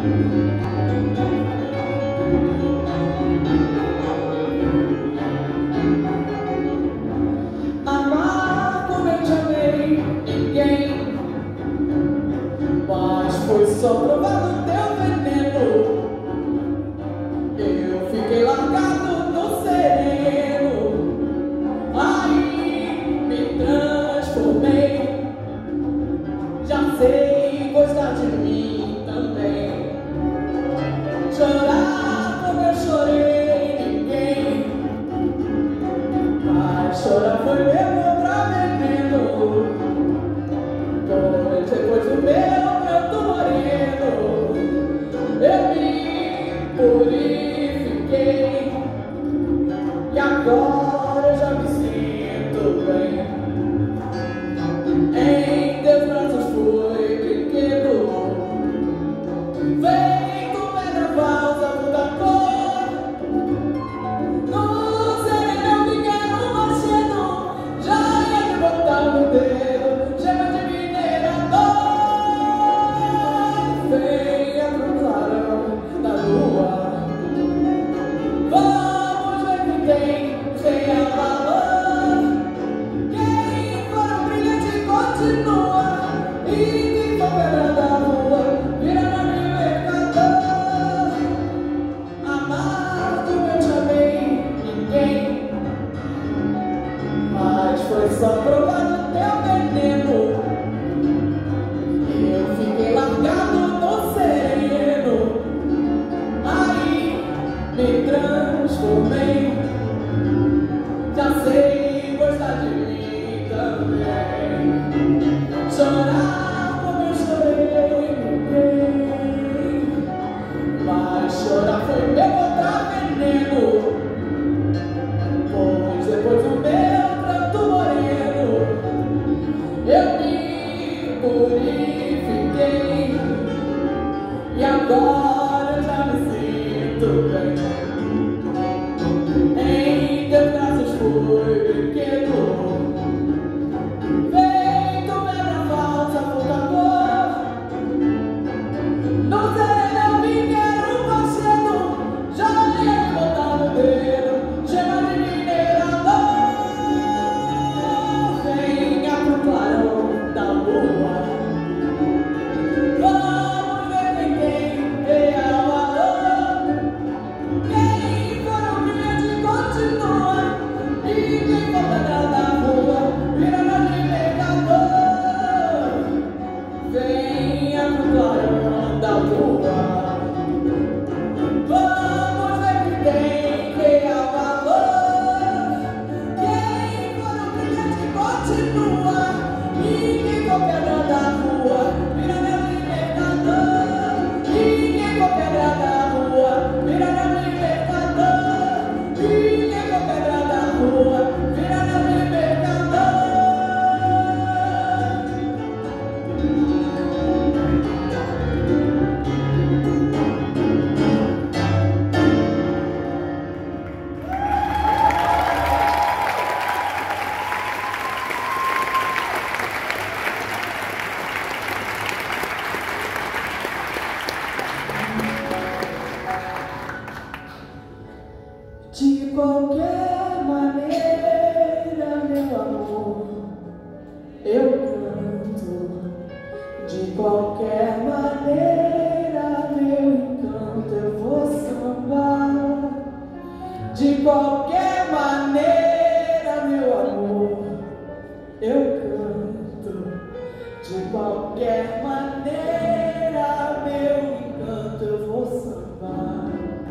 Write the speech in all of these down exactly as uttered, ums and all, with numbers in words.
Amar como eu te amei, ninguém, mas foi só provar o teu veneno. Eu fiquei largado no sereno, aí me transformei. Já sei gostar de mim também. Chorar como eu chorei, ninguém, mas chorar foi meu outra veneno. Pois depois do meu pranto moreno, eu me purifiquei, e agora eu já me sinto bem. Em teus braços fui brinquedo, feito pedra falsa, muita cor. No sereno me quero um machado, já ia me botar no dedo, chama de minerador. Venha pro clarão da lua, vamos ver quem tem, tenha valor. Quem for um brilhante continua, e quem for pedra da rua vira nome mercador. Amar como eu te amei, ninguém, mas foi só provar o teu veneno. Eu fiquei largado no sereno, aí me transformei. Já sei gostar de mim também. Chorar como eu chorei, ninguém, mas chorar foi meu outra veneno. Pois depois do meu pranto moreno, eu me purifiquei, e agora eu já me sinto bem. Em teus braços fui brinquedo, feito pedra falsa, pouca cor. No sereno me quero um parceiro, já ia me botar no dedo, chama de minerador. Venha pro clarão da lua, vamos ver quem tem, tenha valor. Quem for um brilhante continua, e quem for pedra da rua vira nome mercador. Venha pro clarão da lua, vamos ver quem tem, tenha valor. Quem for um brilhante continua, e quem for pedra da rua vira nome mercador. E quem for pedra da rua vira nome mercador. E quem for pedra da rua vira nome mercador. De qualquer maneira, meu amor, eu canto. De qualquer maneira, meu encanto, eu vou sambar. De qualquer maneira, meu amor, eu canto. De qualquer maneira, meu encanto, eu vou sambar.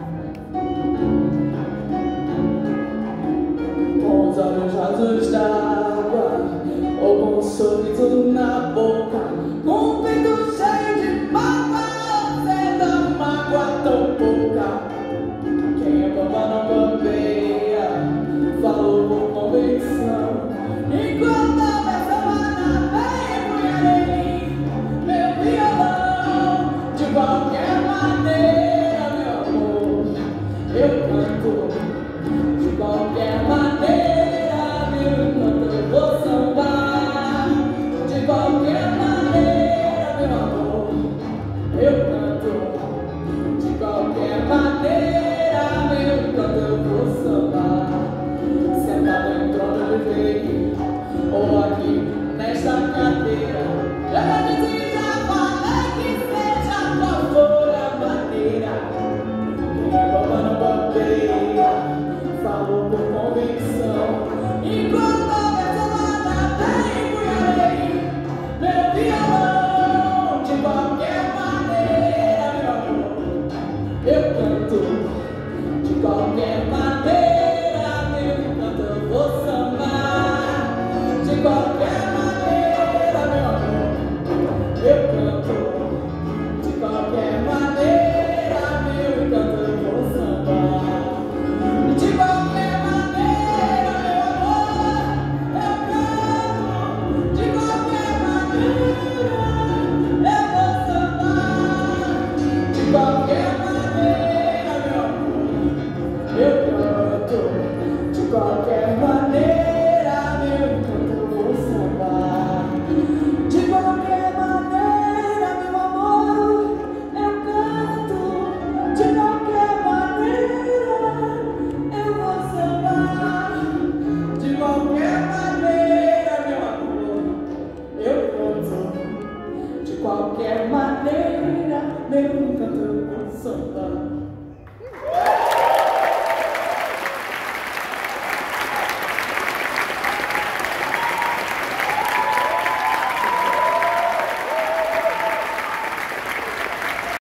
Com os olhos rasos d'água, ou com um sorriso na boca, com um peito cheio de mágoa, sendo a mágoa tão pouca. Quem é boba não bobeia, falou por convenção, enquanto a pessoa vem empunharei meu violão. De qualquer maneira, meu amor, eu canto. De qualquer maneira, meu encanto, eu vou sambar. De qualquer